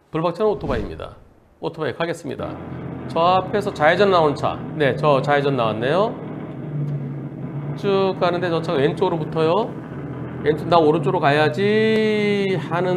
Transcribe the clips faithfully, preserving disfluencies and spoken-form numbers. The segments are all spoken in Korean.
불박차는 오토바이입니다. 오토바이 가겠습니다. 저 앞에서 좌회전 나온 차. 네, 저 좌회전 나왔네요. 쭉 가는데 저 차가 왼쪽으로 붙어요. 왼쪽, 나 오른쪽으로 가야지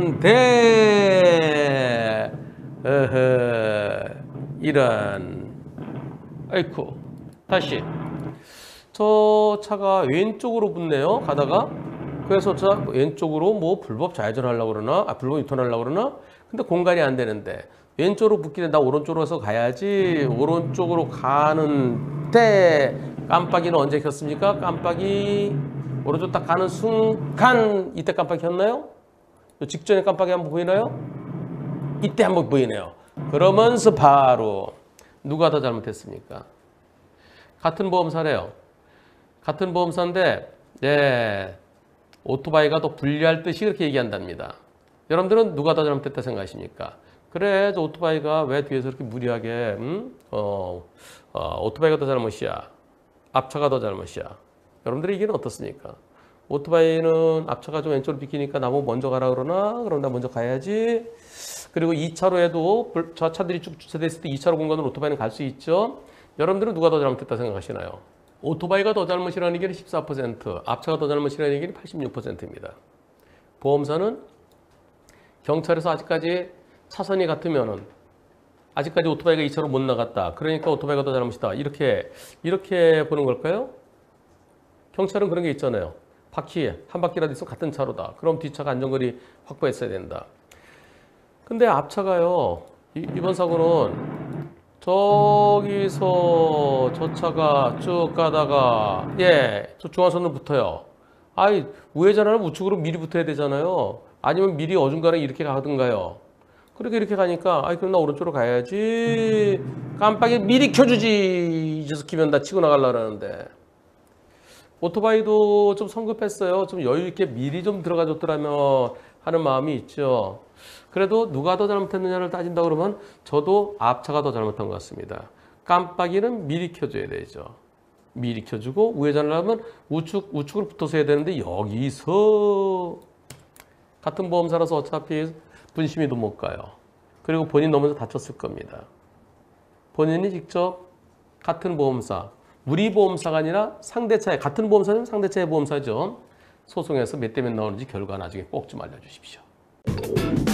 하는데, 어허, 이런. 아이쿠. 다시. 저 차가 왼쪽으로 붙네요. 가다가. 그래서 저 왼쪽으로 뭐 불법 좌회전 하려고 그러나? 아, 불법 유턴 하려고 그러나? 근데 공간이 안 되는데. 왼쪽으로 붙기는 나 오른쪽으로 해서 가야지. 오른쪽으로 가는데 깜빡이는 언제 켰습니까? 깜빡이 오른쪽 딱 가는 순간 이때 깜빡이 켰나요? 직전에 깜빡이 한번 보이나요? 이때 한번 보이네요. 그러면서 바로 누가 더 잘못했습니까? 같은 보험사래요. 같은 보험사인데 네, 오토바이가 더 불리할 듯이 그렇게 얘기한답니다. 여러분들은 누가 더 잘못했다 생각하십니까? 그래, 저 오토바이가 왜 뒤에서 이렇게 무리하게 음? 어, 어, 오토바이가 더 잘못이야. 앞차가 더 잘못이야. 여러분들의 의견은 어떻습니까? 오토바이는 앞차가 좀 왼쪽으로 비키니까 나보고 먼저 가라 그러나? 그럼 나 먼저 가야지. 그리고 이 차로에도 저 차들이 쭉 주차돼 있을 때 이 차로 공간으로 오토바이는 갈 수 있죠. 여러분들은 누가 더 잘못했다 생각하시나요? 오토바이가 더 잘못이라는 의견이 십사 퍼센트, 앞차가 더 잘못이라는 의견이 팔십육 퍼센트입니다. 보험사는 경찰에서 아직까지 차선이 같으면은 아직까지 오토바이가 이 차로 못 나갔다. 그러니까 오토바이가 더 잘못이다. 이렇게 이렇게 보는 걸까요? 경찰은 그런 게 있잖아요. 바퀴 한 바퀴라도 있으면 같은 차로다. 그럼 뒷차가 안전거리 확보했어야 된다. 근데 앞차가요. 이, 이번 사고는 저기서 저 차가 쭉 가다가 예, 저 중앙선으로 붙어요. 아이, 우회전하면 우측으로 미리 붙어야 되잖아요. 아니면 미리 어중간하게 이렇게 가든가요. 그렇게 이렇게 가니까 아이, 그럼 나 오른쪽으로 가야지. 깜빡이 미리 켜주지. 이 녀석 키면 나 치고 나가려고 하는데. 오토바이도 좀 성급했어요. 좀 여유 있게 미리 좀 들어가 줬더라면 하는 마음이 있죠. 그래도 누가 더 잘못했느냐를 따진다 그러면 저도 앞차가 더 잘못한 것 같습니다. 깜빡이는 미리 켜줘야 되죠. 미리 켜주고 우회전을 하면 우측, 우측으로 붙어서 해야 되는데 여기서 같은 보험사라서 어차피 분심이도 못 가요. 그리고 본인 넘어서 다쳤을 겁니다. 본인이 직접 같은 보험사, 우리 보험사가 아니라 상대차의, 같은 보험사는 상대차의 보험사죠. 소송에서 몇 대 몇 나오는지 결과 나중에 꼭 좀 알려주십시오.